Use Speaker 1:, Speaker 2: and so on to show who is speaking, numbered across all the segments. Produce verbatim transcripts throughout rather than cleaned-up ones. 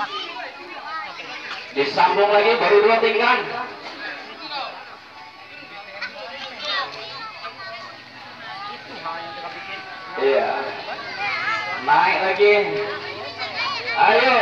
Speaker 1: Disambung lagi, baru dua tingkat. Iya. Naik lagi. Ayo.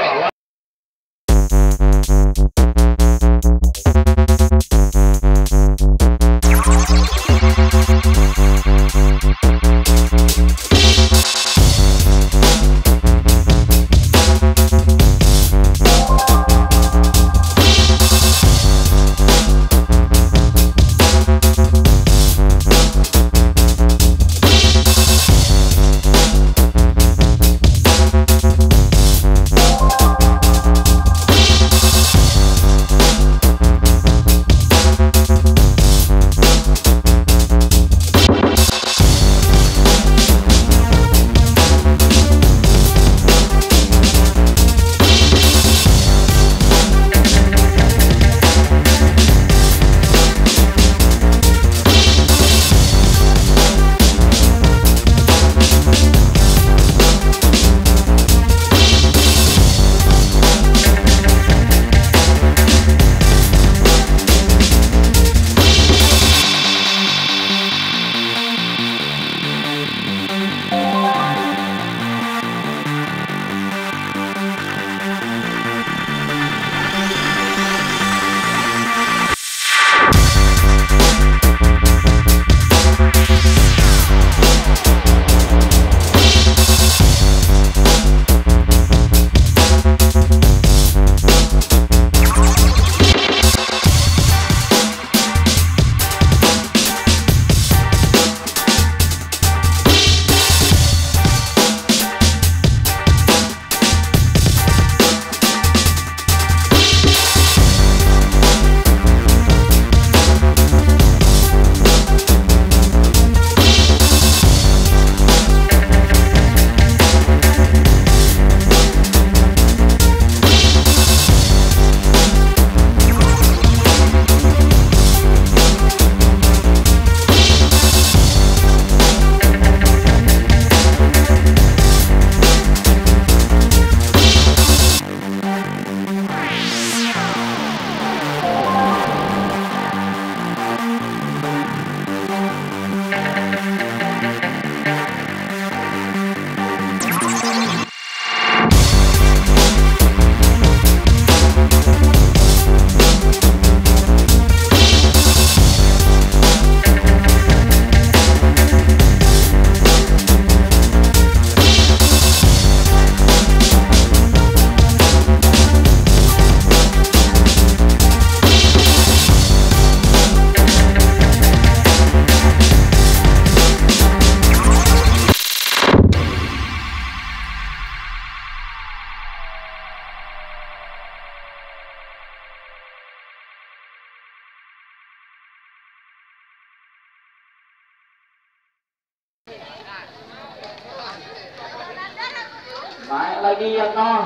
Speaker 1: Naik lagi yang nol.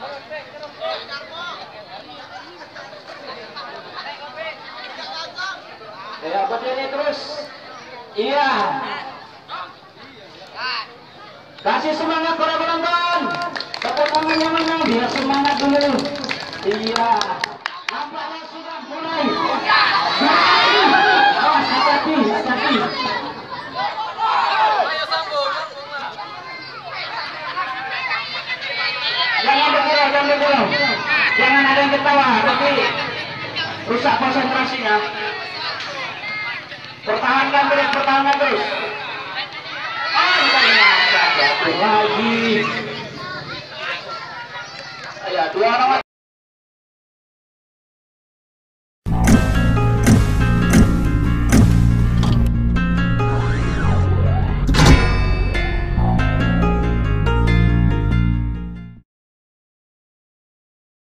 Speaker 1: Ya, berdiri terus. Iya. Kasih semangat para penonton. Tepuk tangannya mana? Biar semangat dulu. Iya. Nampaknya sudah mulai. Awas, hati-hati, hati-hati. Jangan bergurau, jangan bergurau. Jangan ada yang ketawa, nanti rusak konsentrasinya. Pertahankan terus, pertahankan terus. Ah, kita ingat, jatuh lagi.